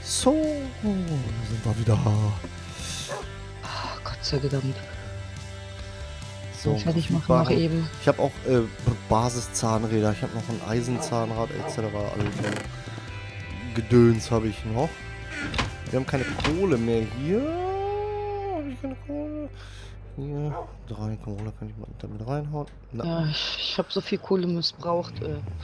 So, da sind wir wieder. Ah, Gott sei Dank. So, Fertig machen noch eben. Ich habe auch Basiszahnräder. Ich habe noch ein Eisenzahnrad etc. Also Gedöns habe ich noch. Wir haben keine Kohle mehr hier. Habe ich keine Kohle? Hier. 3 Kohle kann ich mal damit reinhauen. Na. Ja, ich habe so viel Kohle missbraucht.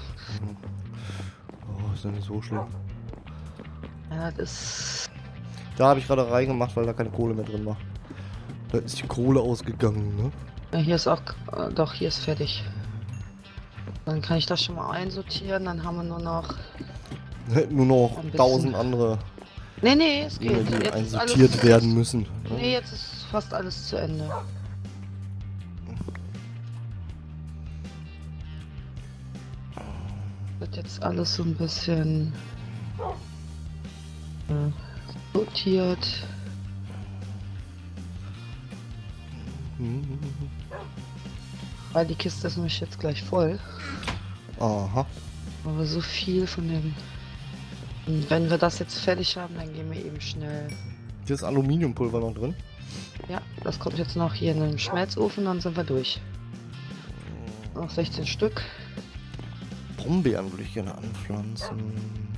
Oh, ist ja nicht so schlimm. Ja, das Da habe ich gerade reingemacht, weil da keine Kohle mehr drin war. Da ist die Kohle ausgegangen, ne? ja, hier ist auch. Doch, hier ist fertig. Dann kann ich das schon mal einsortieren. Dann haben wir nur noch. Nur noch ein bisschen. 1000 andere Nee, es Dinge, geht. die Jetzt ist einsortiert alles, werden müssen. Ne? Nee, jetzt ist fast alles zu Ende. Wird jetzt alles so ein bisschen sortiert. Weil die Kiste ist nämlich jetzt gleich voll. Aha. Aber so viel von dem. Und wenn wir das jetzt fertig haben, dann gehen wir eben schnell. Hier ist Aluminiumpulver noch drin. Ja, das kommt jetzt noch hier in den Schmelzofen, dann sind wir durch. Noch 16 Stück. Brombeeren würde ich gerne anpflanzen.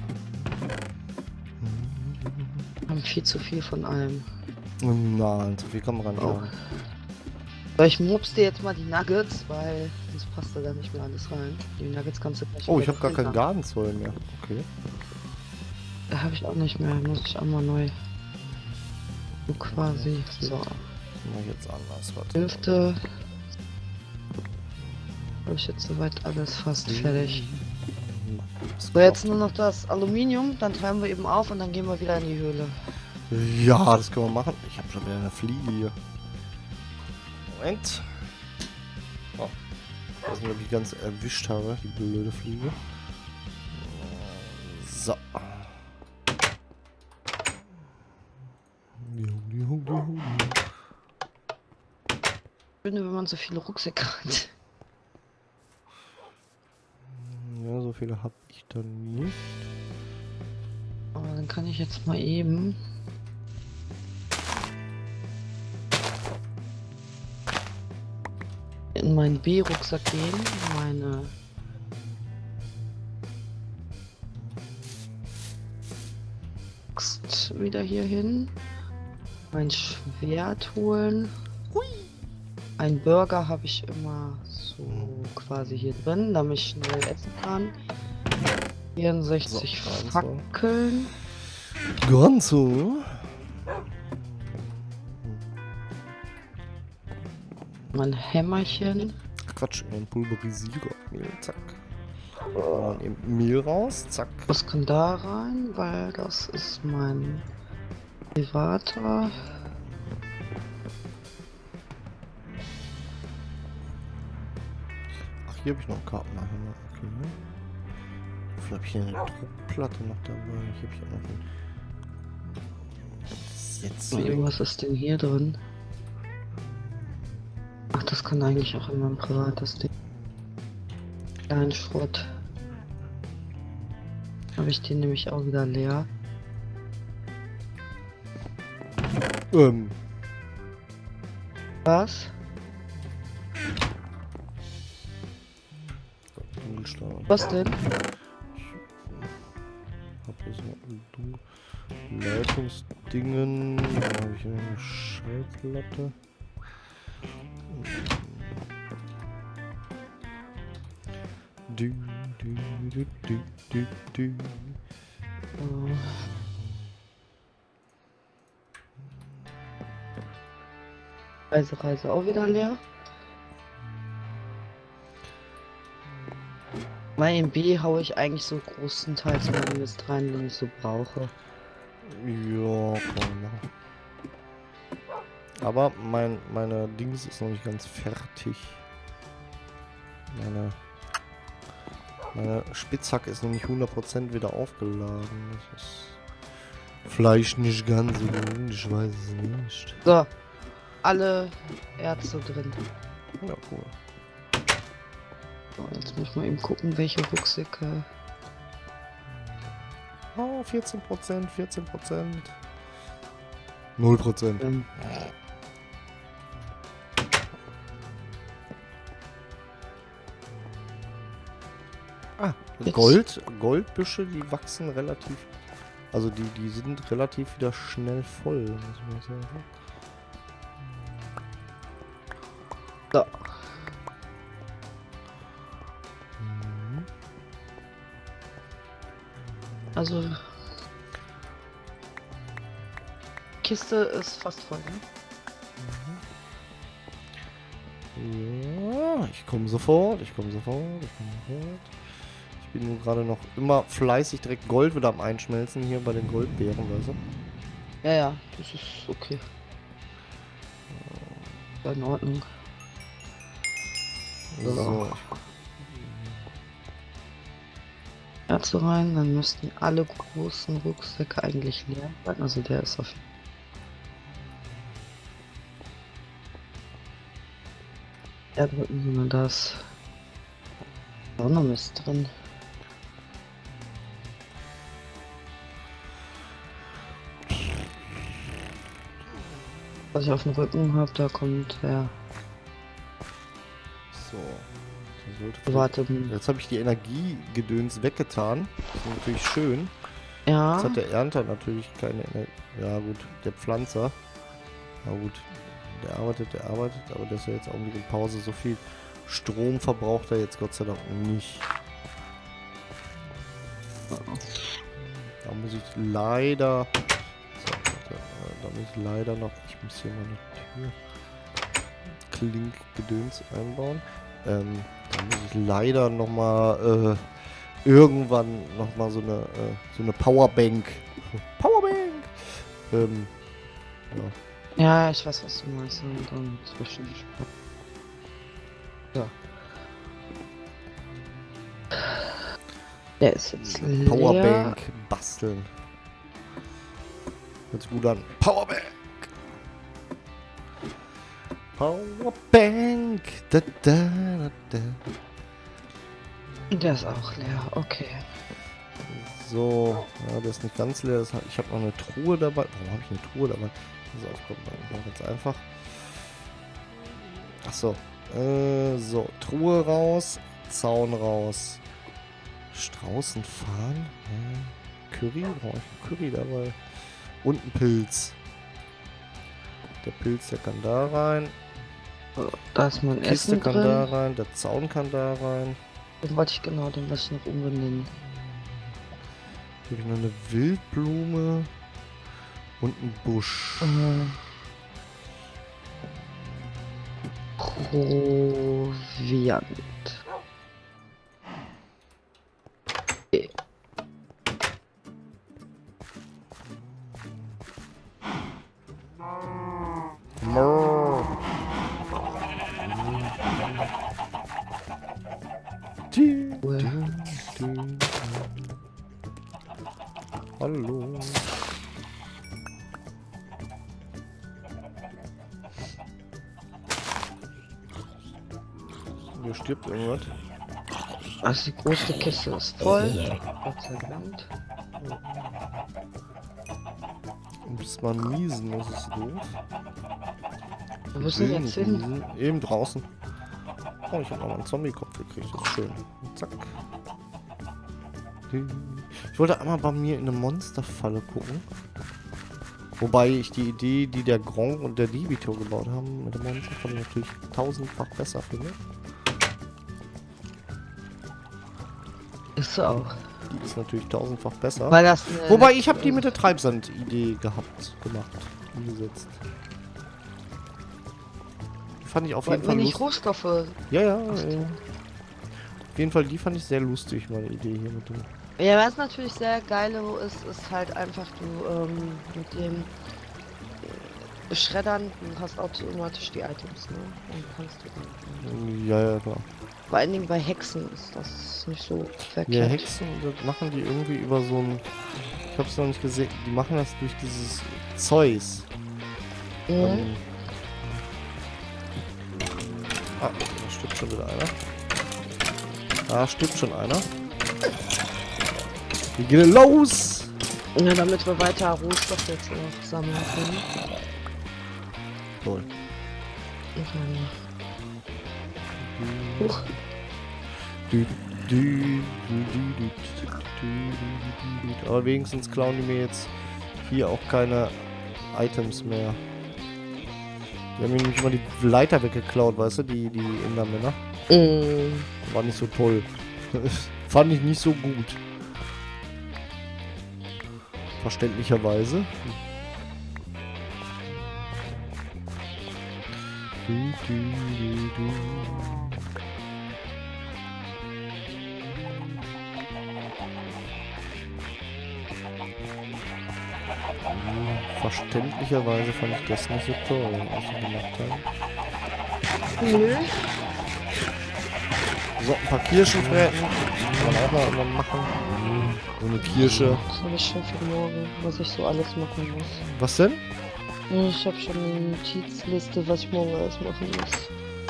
Haben viel zu viel von allem. Nein, zu viel kann man gar nicht haben. So, ich mobs dir jetzt mal die Nuggets, weil sonst passt da gar nicht mehr alles rein. Die Nuggets kannst du gleich. Oh, ich wieder habe gar keinen hinter. Gartenzoll mehr. Okay. Da habe ich auch nicht mehr, muss ich auch mal neu. So quasi. So. Mach ich jetzt anders. Warte. Hälfte. Habe ich jetzt soweit alles fast fertig. So, jetzt nur noch das Aluminium, dann treiben wir eben auf und dann gehen wir wieder in die Höhle. Ja, das können wir machen. Ich habe schon wieder eine Fliege hier. Moment. Oh. Ich weiß nicht, ob ich ganz erwischt habe, die blöde Fliege. So. Schön, wenn man so viele Rucksäcke hat. Ja, so viele habe ich dann nicht. Aber dann kann ich jetzt mal eben. In meinen B-Rucksack gehen. Meine. Axt wieder hier hin. Mein Schwert holen. Hui. Ein Burger habe ich immer so quasi hier drin, damit ich schnell essen kann. 64 So, Fackeln. Ganz so. Mein Hämmerchen. Quatsch, ein Pulverisierer. Mehl, zack. Und eben Mehl raus, zack. Was kann da rein? Weil das ist mein privater. Ach, hier habe ich noch einen Kartenhänger. Okay. Vielleicht habe ich hier eine Druckplatte noch dabei. Ich habe hier noch ein. Was ist denn hier drin? Ach, das kann eigentlich auch in mein privates Ding. Kleinen Schrott. Habe ich den nämlich auch wieder leer. Was? Was denn? Ich habe hier so Leitungsdingen. Dann habe ich hier eine Schallplatte. Reise auch wieder leer. Mein B haue ich eigentlich so großenteils mal Mist rein, wenn ich so brauche. Ja, kann man machen. Aber meine Dings ist noch nicht ganz fertig. Meine Spitzhacke ist noch nicht 100% wieder aufgeladen. Das ist vielleicht nicht ganz so gut, ich weiß es nicht. So, alle Erze drin. Ja, cool. So, jetzt muss man eben gucken, welche Rucksäcke. Oh, 14%, 14%. 0%. Ah, Goldbüsche, die wachsen relativ. Also die sind relativ wieder schnell voll, muss man sagen. So. Also Kiste ist fast voll, ne? Ja, ich komme sofort, ich komme sofort. Ich bin nur gerade noch immer fleißig direkt Gold wieder am Einschmelzen hier bei den Goldbeeren, weißt du? Ja, ja, das ist okay. In Ordnung. So. Dazu rein, dann müssten alle großen Rucksäcke eigentlich leer sein. Also der ist auf. Erdrücken, sondern das. Auch noch Mist drin. Was ich auf dem Rücken habe, da kommt der. So. Warte. Jetzt habe ich die Energiegedöns weggetan. Das ist natürlich schön. Ja. Jetzt hat der Ernter natürlich keine Energie. Ja gut, der Pflanzer. Na gut, der arbeitet, aber der ist ja jetzt Augenblick in Pause. So viel Strom verbraucht er jetzt Gott sei Dank nicht. Da muss ich leider... So, da muss ich leider noch... Ich muss hier mal eine Tür... Klinkgedöns einbauen. Da muss ich leider nochmal irgendwann nochmal so eine Powerbank. Powerbank! Ja. Ja, ich weiß, was du meinst. Und dann zwischen. Ja. Der ist jetzt leer. Powerbank basteln. Hört sich gut an. Powerbank! Powerbank! Da, da, da, da. Der ist auch leer, okay. So, ja, der ist nicht ganz leer. Ich habe noch eine Truhe dabei. Warum habe ich eine Truhe dabei? So, kommt dann ganz einfach. Achso. So, Truhe raus, Zaun raus. Straußen fahren? Curry? Brauche ich einen Curry dabei? Und einen Pilz. Der Pilz, der kann da rein. Da ist mein Kiste Essen kann drin. da rein, der Zaun kann da rein. Den wollte ich noch umbenennen. Hier habe ich noch eine Wildblume und einen Busch. Proviant. Okay. Hallo. Hier stirbt irgendwas. Also die große Kiste ist voll. Gott sei Dank. Du bist mal niesen, das ist doof. Wo müssen wir jetzt hin? Niesen. Eben draußen. Oh, ich habe noch einen Zombie-Kopf gekriegt, das ist schön. Zack. Ich wollte einmal bei mir in eine Monsterfalle gucken. Wobei ich die Idee, die der Gronk und der Dibito gebaut haben, mit der Monsterfalle natürlich tausendfach besser finde. Ist so auch. Die ist natürlich tausendfach besser. Weil das Wobei ich habe die mit der Treibsand-Idee umgesetzt. Die fand ich auf jeden Fall nicht lustig. Rohstoffe. Ja. Auf jeden Fall, die fand ich sehr lustig, meine Idee hier mit dem. Ja, was natürlich sehr geil ist halt einfach du mit dem Schreddern, du hast automatisch die Items, ne? Und kannst du Ja, klar. vor allen Dingen bei Hexen ist das nicht so verkehrt. Ja, Hexen, das machen die irgendwie über so ein... Ich hab's noch nicht gesehen. Die machen das durch dieses Zeus. Mhm. Da stirbt schon wieder einer. Da stirbt schon einer. Wir gehen los! Ja, damit wir weiter Rohstoff jetzt auch sammeln können. Toll. Okay. Huch. Aber wenigstens klauen die mir jetzt hier auch keine Items mehr. Die haben mir nämlich immer die Leiter weggeklaut, weißt du, die Endermänner. War nicht so toll. Fand ich nicht so gut. Verständlicherweise. Verständlicherweise fand ich das nicht so toll, was sie gemacht haben. Nö. So, ein paar Kirschen fressen. Kann man auch mal irgendwann machen. So eine Kirsche. Das habe ich schon für morgen, was ich so alles machen muss. Was denn? Ich habe schon eine Notizliste, was ich morgen alles machen muss.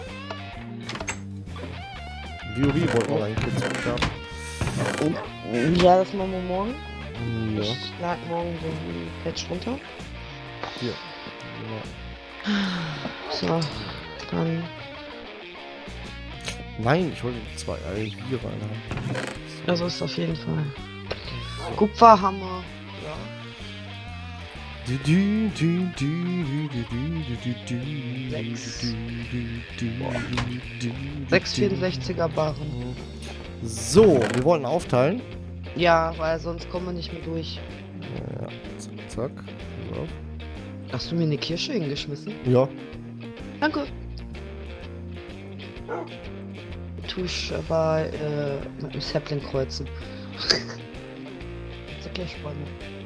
WoW wollten wir eigentlich jetzt mit haben. Ja, das machen wir morgen. Ja. Ich lade morgen den Patch runter. Hier. Ja. So, dann. Nein, ich wollte die zwei Eier hier rein haben. Also ist auf jeden Fall. Kupferhammer. Ja. 664er Barren. So, wir wollten aufteilen. Ja, weil sonst kommen wir nicht mehr durch. Ja, zack, zack. Pass auf. Hast du mir eine Kirsche hingeschmissen? Ja. Danke. Tue ich aber mit dem Sapling kreuzen. Das ist okay, spannend.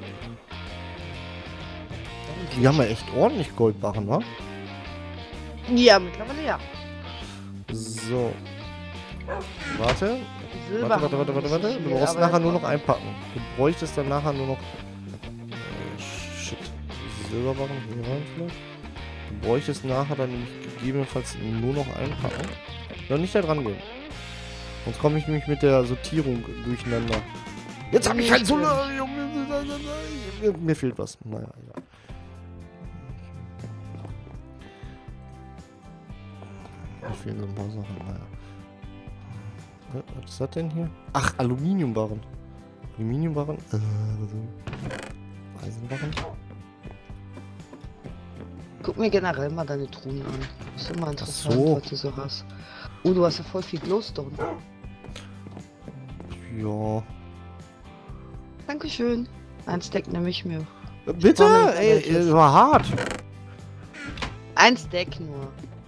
Die haben ja echt ordentlich Goldbarren, wa? Ja, mittlerweile ja. So. Warte. Silber Warte. haben wir nicht so Du viel, brauchst aber nachher das nur noch macht- einpacken. Du bräuchtest dann nachher nur noch... shit. Silberbarren hier rein vielleicht. Du bräuchtest nachher dann nämlich gegebenenfalls nur noch einpacken. Noch nicht da dran gehen. Sonst komme ich nämlich mit der Sortierung durcheinander. Jetzt habe ich kein Solarium. Mir fehlt was. Naja, egal. Mir fehlen so ein paar Sachen. Naja. Was ist das denn hier? Ach, Aluminiumbarren. Aluminiumbarren. Eisenbarren. Guck mir generell mal deine Truhen an. Ist immer interessant, so. was du so hast. Oh, du hast ja voll viel Glowstone. Ja. Dankeschön. Ein Stack nehme ich mir. Bitte? Ey, das war hart. Ein Stack nur.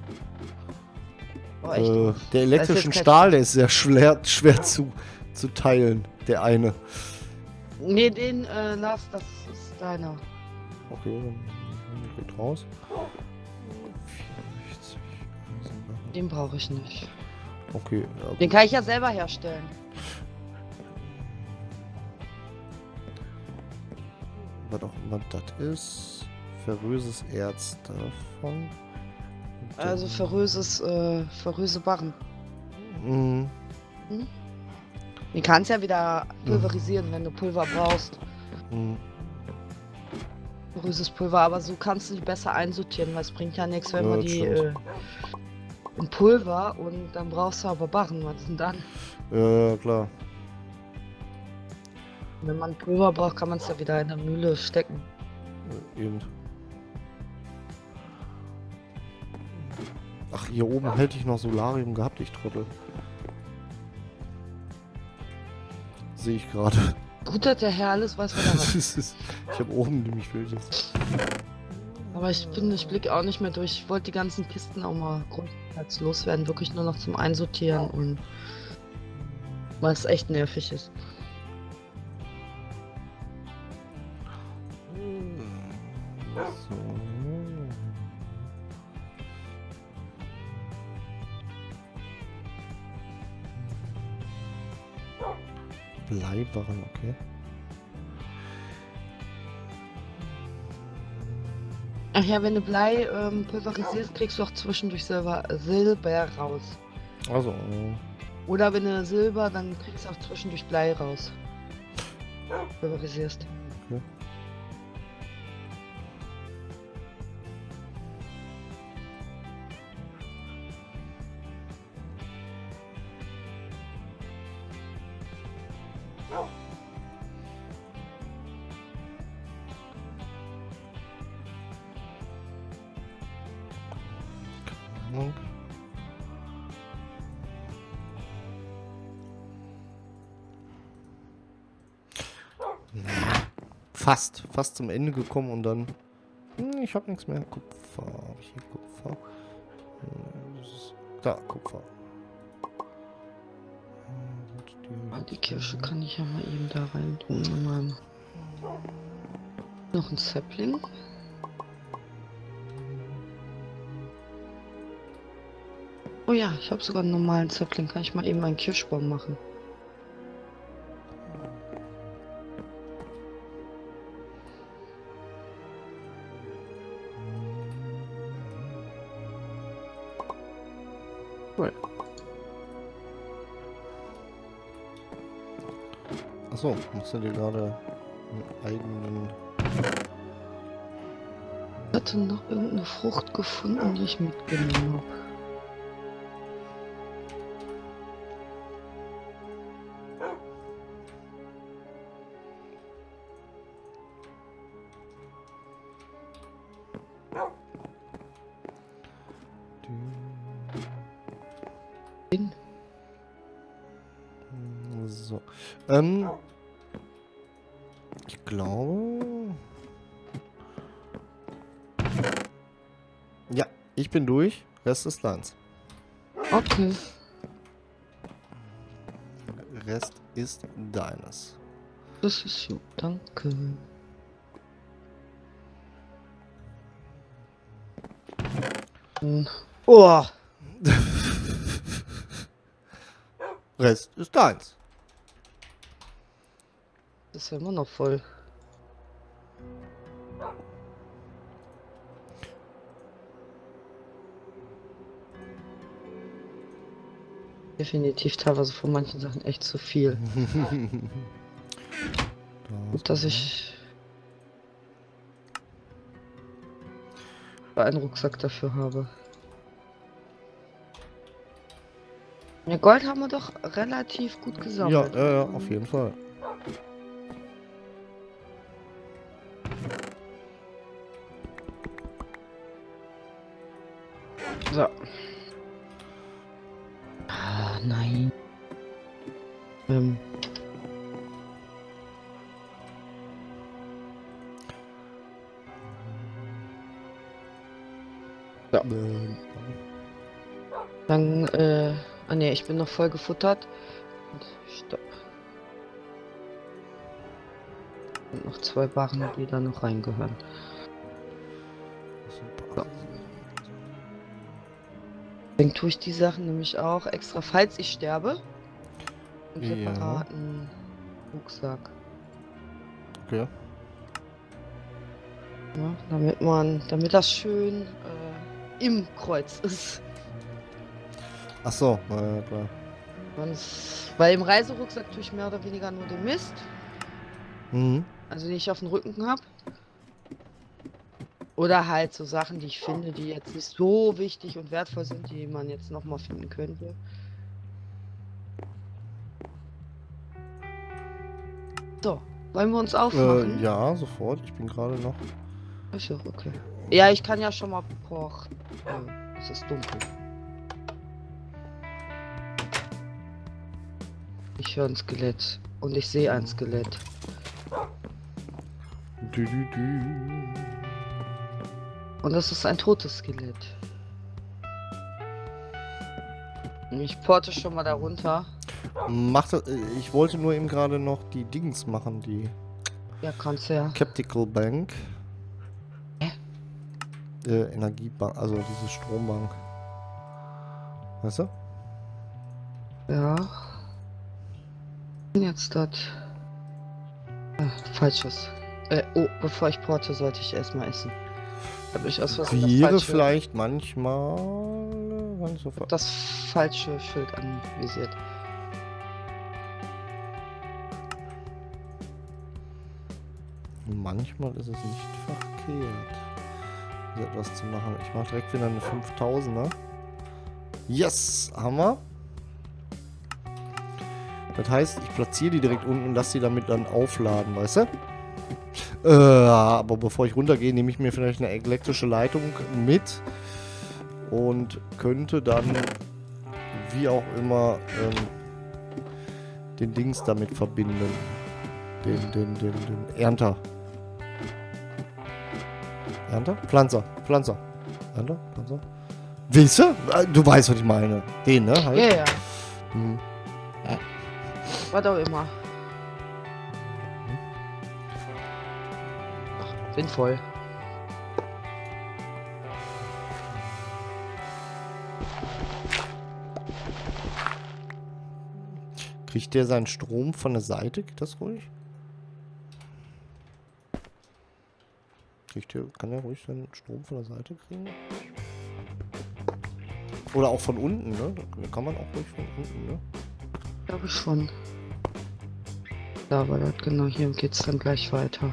Oh, echt? Der elektrischen kein- Stahl, der ist sehr schwer zu teilen. Der eine. Nee, den lass, das ist deiner. Okay, dann geht raus. 64. Eisenbarren. Den brauche ich nicht. Okay, ja, Den kann ich ja selber herstellen. was auch immer das ist. Ferröses Erz davon. Also ferröse Barren. Mhm. Den kannst ja wieder pulverisieren, wenn du Pulver brauchst. Mhm. Ferröses Pulver, aber so kannst du die besser einsortieren, weil es bringt ja nichts, wenn Ja, man das die stimmt. in Pulver und dann brauchst du aber Barren. Was ist denn dann? Ja, klar. Wenn man Pulver braucht, kann man es ja wieder in der Mühle stecken. Eben. Ach, hier oben hätte ich noch Solarium gehabt, ich Trottel. Sehe ich gerade. Gut, dass der Herr alles weiß, was er hat. Ich habe oben nämlich welches. Aber ich blicke auch nicht mehr durch. Ich wollte die ganzen Kisten auch mal größtenteils loswerden, wirklich nur noch zum Einsortieren und weil es echt nervig ist. So. Bleibarren, okay. Ach ja, wenn du Blei pulverisierst, kriegst du auch zwischendurch Silber raus. Also, Oder wenn du Silber, dann kriegst du auch zwischendurch Blei raus. Pulverisierst. Okay. Keine Ahnung. Fast zum Ende gekommen und dann... ich habe nichts mehr. Kupfer. Habe ich hier Kupfer? Da, Kupfer. Die Kirsche kann ich ja mal eben da rein tun. Noch ein Sapling. Oh ja, ich habe sogar einen normalen Sapling. Kann ich mal eben einen Kirschbaum machen. Cool. Achso, musst du dir gerade einen eigenen... Ich hatte noch irgendeine Frucht gefunden, die ich mitgenommen habe. So. Ich glaube... Ja, ich bin durch. Rest ist deins. Okay. Rest ist deines. Das ist so. Danke. Oh. Rest ist deins. Das ist ja immer noch voll. Definitiv teilweise von manchen Sachen echt zu viel. Gut, dass ich einen Rucksack dafür habe. Ja, Gold haben wir doch relativ gut gesammelt. Ja, auf jeden Fall. So. Ah, nein. Ja. Dann, ah ne, ich bin noch voll gefuttert. Und stopp. Und noch 2 Barren, die da noch reingehören. So. Dann tue ich die Sachen nämlich auch extra, falls ich sterbe. Einen separaten Rucksack. Okay. Ja, damit das schön im Kreuz ist. Ach so, ja klar. Weil im Reiserucksack tue ich mehr oder weniger nur den Mist. Mhm. Also den ich auf dem Rücken habe. Oder halt so Sachen, die ich finde, die jetzt nicht so wichtig und wertvoll sind, die man jetzt nochmal finden könnte. So, wollen wir uns aufmachen? Ja, sofort. Ich bin gerade noch... Ist ja okay. Ja, ich kann ja schon mal pochen. Es ist dunkel. Ich höre ein Skelett. Und ich sehe ein Skelett. Und das ist ein totes Skelett. Ich porte schon mal darunter. Ich wollte nur eben gerade noch die Dings machen, die... Ja, kannst du ja. Captical Bank. Energiebank, also diese Strombank. Weißt du? Ja. Jetzt das. Falsches. Oh, bevor ich porte, sollte ich erstmal essen. Habe ich aus Versehen Wäre vielleicht manchmal... das falsche Schild anvisiert. Und manchmal ist es nicht verkehrt, so etwas zu machen. Ich mache direkt wieder eine 5000er. Yes, haben wir. Das heißt, ich platziere die direkt unten und lasse die damit dann aufladen, weißt du? Aber bevor ich runtergehe, nehme ich mir vielleicht eine elektrische Leitung mit und könnte dann, wie auch immer, den Dings damit verbinden. Den Ernter. Ernter? Pflanzer. Ernter? Pflanzer? Weißt du? Du weißt, was ich meine. Den, ne? Halt. Ja, ja. Hm. Was auch immer. Ach, sinnvoll. Kriegt der seinen Strom von der Seite? Geht das ruhig? Kann der ruhig seinen Strom von der Seite kriegen? Oder auch von unten, ne? Da kann man auch ruhig von unten, ne? Glaube ich schon. Ja, aber das, genau, hier geht's dann gleich weiter.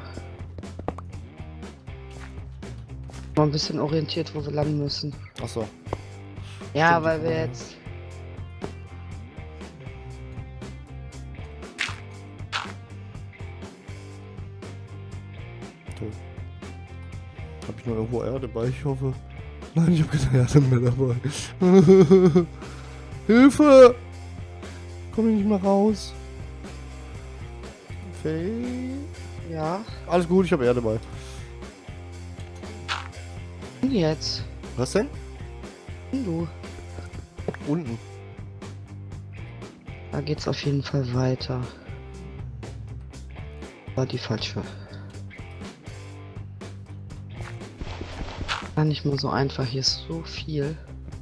Mal ein bisschen orientiert, wo wir lang müssen. Achso. Ja, Stimmt, weil die wir kann man- jetzt... Toll. Hab ich nur irgendwo Erde bei? Ich hoffe. Nein, ich habe keine Erde mehr dabei. Hilfe! Komm ich nicht mehr raus. Okay. Ja, Alles gut, ich habe Erde bei. und jetzt? Was denn? Und du? Unten. Da geht's auf jeden Fall weiter. War die falsche. Gar nicht mal so einfach, hier ist so viel.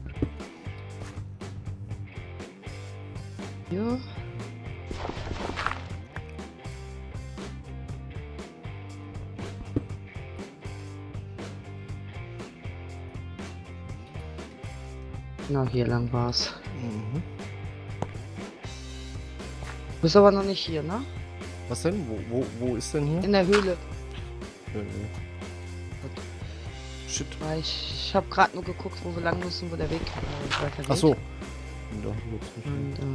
Ja. Genau, hier lang war's. Mhm. Du bist aber noch nicht hier, ne? Was denn? Wo ist denn hier? In der Höhle. Shit. Weil ich habe gerade nur geguckt, wo wir lang müssen, wo der Weg weitergeht. Ach so. Da hab ich jetzt nicht. Und,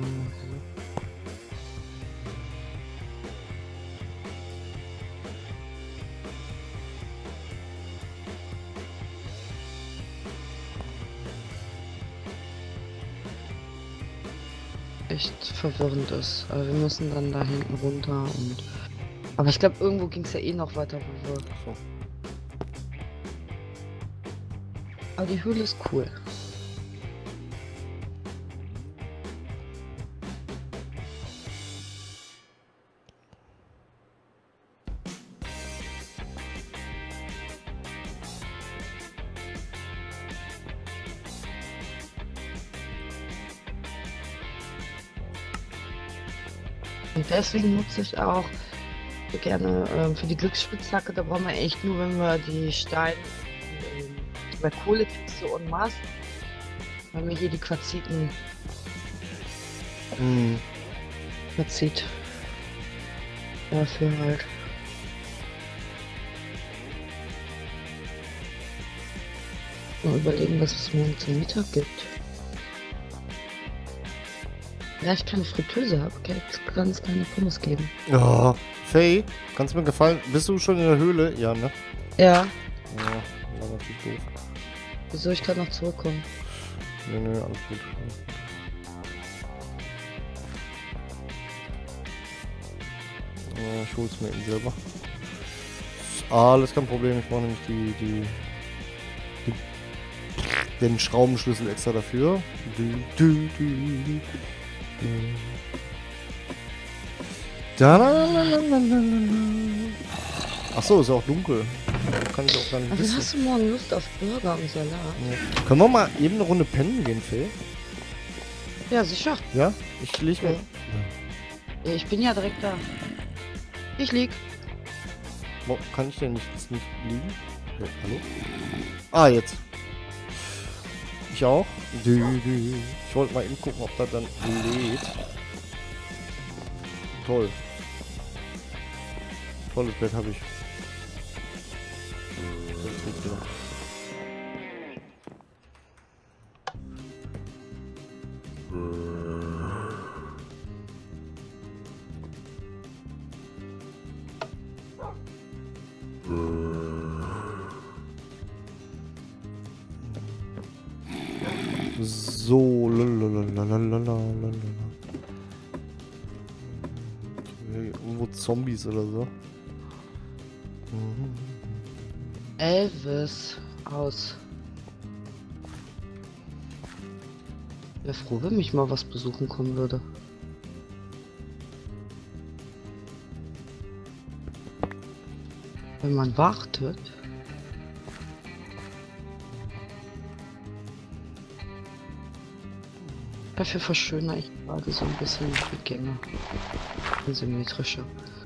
echt verwirrend ist. Aber wir müssen dann da hinten runter und... Aber ich glaube, irgendwo ging es ja eh noch weiter, wo wir... Ach so. Aber die Höhle ist cool. Und deswegen nutze ich auch gerne für die Glücksspitzhacke, da brauchen wir echt nur, wenn wir die Steine bei Kohle kriegst du en masse, wenn wir hier die Quarziten Quarzit dafür halt. Mal überlegen, was es morgen zum Mittag gibt. Ja, ich keine Fritteuse habe, kann es keine Pommes geben. Ja. Faye, kannst du mir gefallen? Bist du schon in der Höhle? Ja, ne? Ja, Ja, war natürlich doof. wieso, ich kann noch zurückkommen. Nö, alles gut. Ja, ich hol's mir eben selber. Ist alles kein Problem, ich brauche nämlich den Schraubenschlüssel extra dafür. Achso, ist ja auch dunkel. Kann ich auch gar nicht Also wissen. hast du morgen Lust auf Burger und Salat? Ja. Können wir mal eben eine Runde pennen gehen, Phil? Ja, sicher. Ja? Ich leg mir. Ja, ich bin ja direkt da. Ich lieg. Wo, kann ich denn nicht liegen? Ja, hallo? Ah, jetzt. Ich auch. Ich wollte mal eben gucken, ob das dann lädt. Toll. Tolles Bett habe ich. So, jetzt geht's wieder. So, lalalala. Okay, irgendwo Zombies oder so. Elvis aus. Wäre froh, wenn mich mal was besuchen kommen würde. Wenn man wartet. Dafür verschönere ich gerade so ein bisschen die Gänge. Symmetrischer.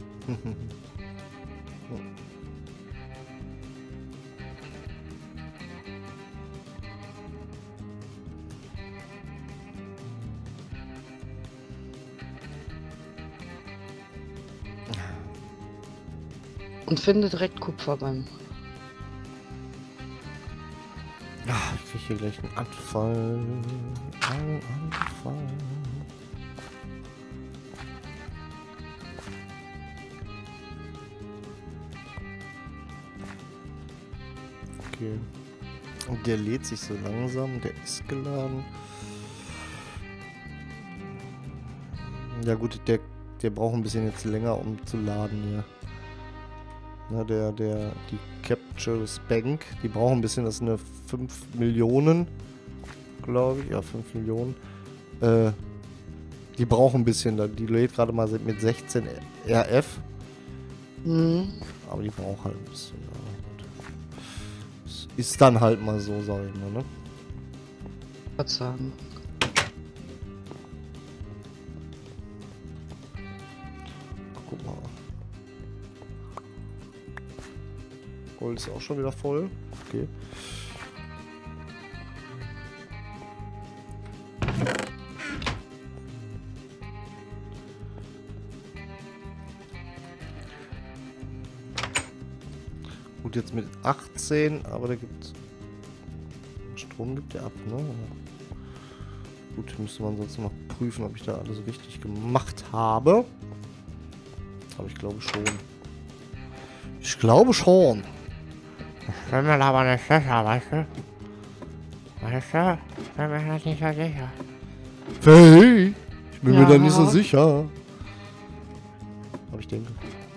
Und finde direkt Kupfer beim. Ja, ich krieg hier gleich einen Anfall. Ein Anfall. Okay. Und der lädt sich so langsam. Der ist geladen. Ja gut, der braucht ein bisschen jetzt länger, um zu laden hier. Na, die Captures Bank, die brauchen ein bisschen, das ist eine 5 Millionen, glaube ich, ja 5 Millionen. Die brauchen ein bisschen, die lädt gerade mal mit 16 RF. Aber die braucht halt ein bisschen. Das ist dann halt mal so, sag ich mal, ne? Was sagen? Guck mal. Gold ist auch schon wieder voll. Okay. Gut, jetzt mit 18, aber der gibt... Strom gibt der ab, ne? Gut, müsste man sonst noch prüfen, ob ich da alles richtig gemacht habe. Aber ich glaube schon. Ich glaube schon. Ich bin mir aber nicht sicher, weißt du? Weißt du? Ich bin mir nicht so sicher. Hey! Ich bin mir da nicht so sicher. Aber ich denke.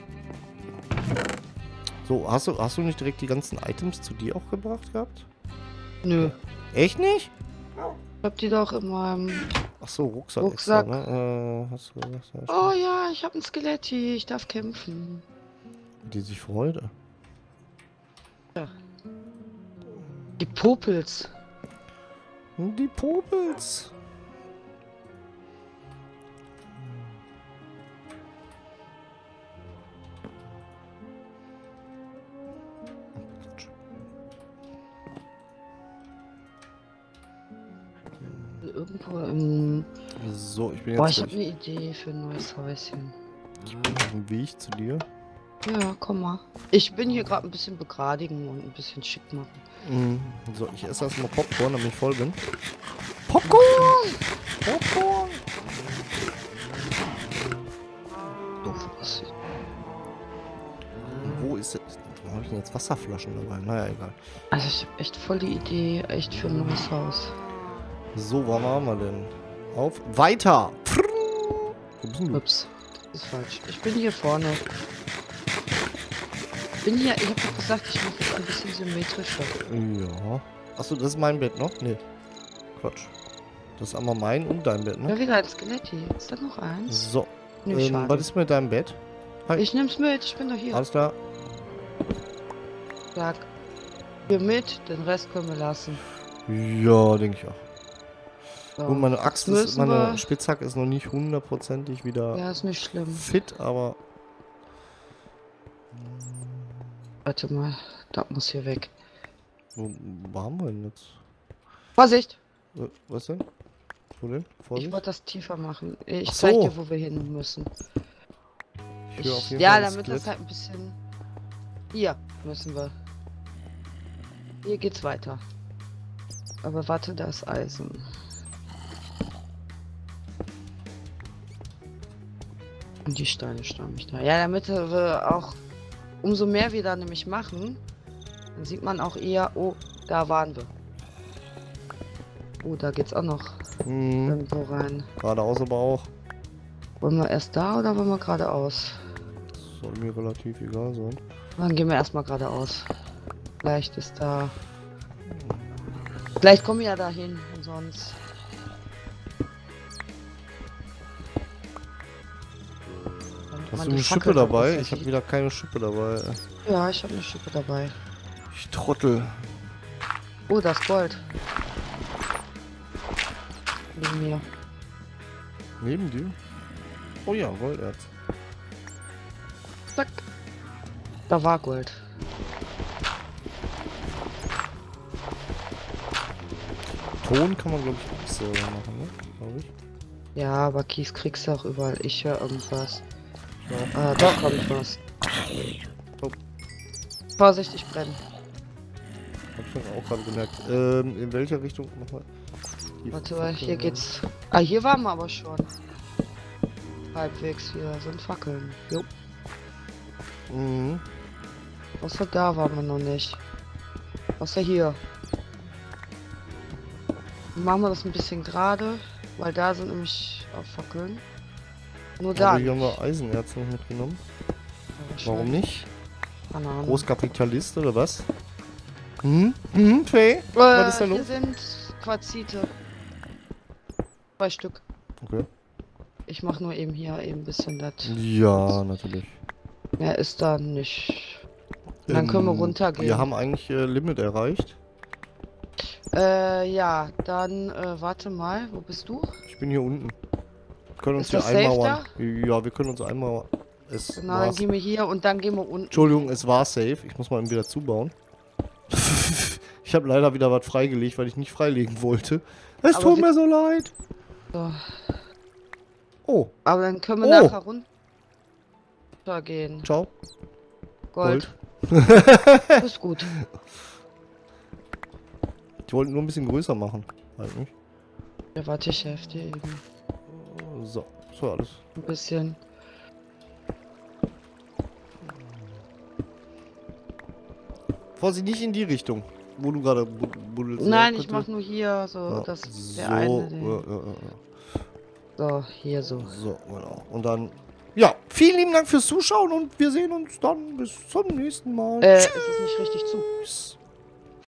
So, hast du nicht direkt die ganzen Items zu dir auch gebracht gehabt? Nö. Echt nicht? Ich hab die doch in meinem... Ach so, Rucksack. Rucksack. Extra, ne? Hast du gesagt, ja, Oh ja, ich hab ein Skeletti, ich darf kämpfen. die sich freut. Ja. Die Popels. Die Popels. Irgendwo im... So, ich bin Boah, jetzt ich habe eine Idee für ein neues Häuschen. auf dem Weg zu dir. Ja, komm mal. Ich bin hier gerade ein bisschen begradigen und ein bisschen schick machen. So, ich esse erstmal Popcorn, damit ich voll bin. Popcorn! Popcorn! Doof was. Wo ist es? Wo habe ich denn jetzt Wasserflaschen dabei? Naja, egal. Also ich habe echt voll die Idee, echt für ein neues Haus. So, wo haben wir denn? Auf. Weiter! Wo bist denn du? Ups, das ist falsch. Ich bin hier vorne. Bin hier, ich habe doch gesagt, ich mache jetzt ein bisschen symmetrischer. Ja. Achso, das ist mein Bett noch? Nee. Quatsch. Das ist einmal mein und dein Bett, Ja, ne? wieder ein Skeletti. Ist da noch eins? So. Nee, schade. Was ist mit deinem Bett? Hi. Ich nehm's mit, ich bin doch hier. Alles klar. Sag. Hier mit, den Rest können wir lassen. Ja, denke ich auch. So. Gut, meine Axt ist, Müssen meine wir- Spitzhacke ist noch nicht hundertprozentig wieder Ja, ist nicht schlimm. fit, aber Warte mal, das muss hier weg. wo waren wir denn jetzt? Vorsicht! Was denn? Wo denn? Ich Vorsicht? wollte das tiefer machen. Ich Ach so. zeig dir, wo wir hin müssen. Ich höre auf jeden Ja, Fall ein damit das Skelett. halt ein bisschen... Hier müssen wir. Hier geht's weiter. Aber warte, da ist Eisen. Und die Steine stammen nicht da. Ja, damit wir auch, umso mehr wir da nämlich machen, dann sieht man auch eher, oh, da waren wir. Oh, da geht's auch noch irgendwo rein. Geradeaus aber auch. Wollen wir erst da oder wollen wir geradeaus? Soll mir relativ egal sein. Dann gehen wir erstmal geradeaus. Vielleicht ist da... Vielleicht kommen wir ja dahin und sonst... Hast du eine Schippe dabei? Ich habe wieder keine Schippe dabei. Ja, ich habe eine Schippe dabei. Ich trottel. Oh, das Gold. Neben mir. Neben dir? Oh ja, Golderz. Zack. Da war Gold. Ton kann man glaube ich auch selber machen, ne? Glaube ich. Ja, aber Kies kriegst du auch überall. Ich höre irgendwas. Ja. Da kommt was. Oh. Vorsicht, ich brenne. Hab ich auch gerade gemerkt. In welcher Richtung nochmal? Warte mal, hier geht's. Ah, hier waren wir aber schon. Halbwegs, hier sind Fackeln. Jo. Mhm. Außer da waren wir noch nicht. Außer hier. Machen wir das ein bisschen gerade, weil da sind nämlich auch Fackeln. Nur da. Aber hier haben wir Eisenerz noch mitgenommen. Ja, Warum nicht? Keine Ahnung. Großkapitalist oder was? Faye? Was ist da Hier los? sind Quarzite. 2 Stück. Okay. Ich mach nur eben hier eben ein bisschen das. Ja, natürlich. Mehr ist da nicht. Dann können wir runtergehen. Wir haben eigentlich Limit erreicht. Ja, dann warte mal, wo bist du? Ich bin hier unten. Wir können uns Ist hier das safe einmauern. Ja, wir können uns einmauern. Es Genau, war... dann gehen wir hier und dann gehen wir unten. Entschuldigung, es war safe. Ich muss mal eben wieder zubauen. Ich habe leider wieder was freigelegt, weil ich nicht freilegen wollte. Es Aber tut mir so leid. So. Oh, Aber dann können wir Oh. nachher runtergehen. ciao. Gold. Ist gut. Ich wollte nur ein bisschen größer machen. Halt nicht. Ja, warte, ich helfe dir eben. So, so alles. Ein bisschen. Vorsicht, nicht in die Richtung, wo du gerade buddelst. Nein, Ja, ich bitte. mach nur hier so, Ja, das so, der eine. ja. So, hier so. So, genau. Und dann, ja, vielen lieben Dank fürs Zuschauen und wir sehen uns dann bis zum nächsten Mal. Ist es nicht richtig zu? Tschüss.